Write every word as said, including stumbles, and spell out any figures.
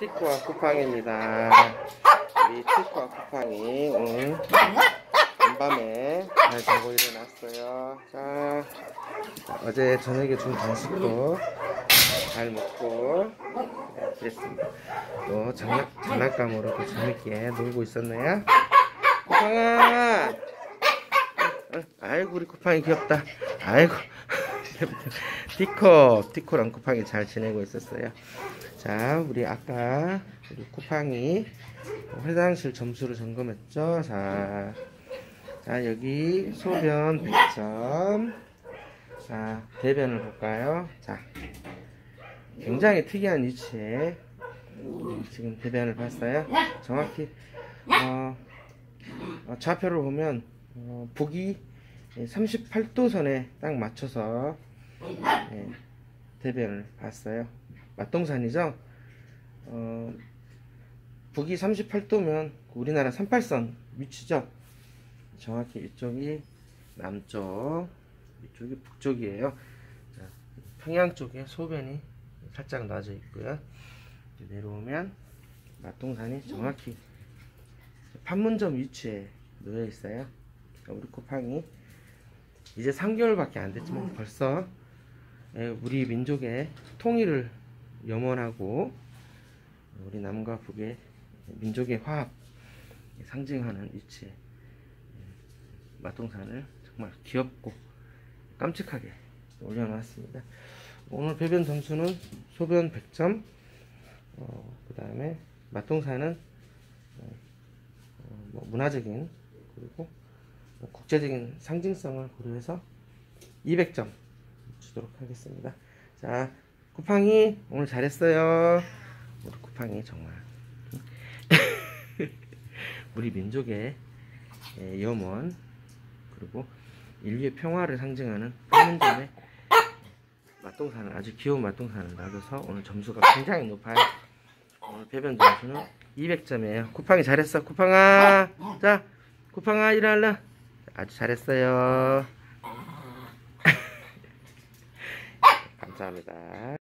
티코와 쿠팡입니다. 우리 티코와 쿠팡이 오늘 밤밤에 잘 자고 일어났어요. 자, 자, 어제 저녁에 준 간식도 잘 먹고 네, 그랬습니다. 또 장난, 장난감으로 또 재밌게 놀고 있었네요. 쿠팡아! 아이고 우리 쿠팡이 귀엽다. 아이고 티코 티코랑 쿠팡이 잘 지내고 있었어요. 자, 우리 아까 우리 쿠팡이 화장실 점수를 점검했죠. 자, 자 여기 소변 백 점. 자, 대변을 볼까요? 자, 굉장히 특이한 위치에 지금 대변을 봤어요. 정확히 어, 어, 좌표를 보면 어, 북이 삼십팔 도 선에 딱 맞춰서 예, 대변을 봤어요. 맛동산이죠. 어, 북이 삼십팔 도면 우리나라 삼십팔 선 위치죠. 정확히 이쪽이 남쪽, 이쪽이 북쪽이에요. 자, 평양 쪽에 소변이 살짝 놔져 있고요. 내려오면 맛동산이 정확히 판문점 위치에 놓여 있어요. 우리 쿠팡이 이제 삼 개월밖에 안 됐지만 벌써 우리 민족의 통일을 염원하고 우리 남과 북의 민족의 화합 상징하는 위치에 맛동산을 정말 귀엽고 깜찍하게 올려놨습니다. 오늘 배변 점수는 소변 백 점, 어, 그 다음에 맛동산은 어, 뭐 문화적인 그리고 뭐 국제적인 상징성을 고려해서 이백 점 주도록 하겠습니다. 자, 쿠팡이 오늘 잘했어요. 우리 쿠팡이 정말 우리 민족의 염원 그리고 인류의 평화를 상징하는 판문점에 맛동산을 아주 귀여운 맛동산을 놔둬서 오늘 점수가 굉장히 높아요. 오늘 배변 점수는 이백 점이에요. 쿠팡이 잘했어. 쿠팡아, 자, 쿠팡아 일어날라. 아주 잘했어요. 감사합니다.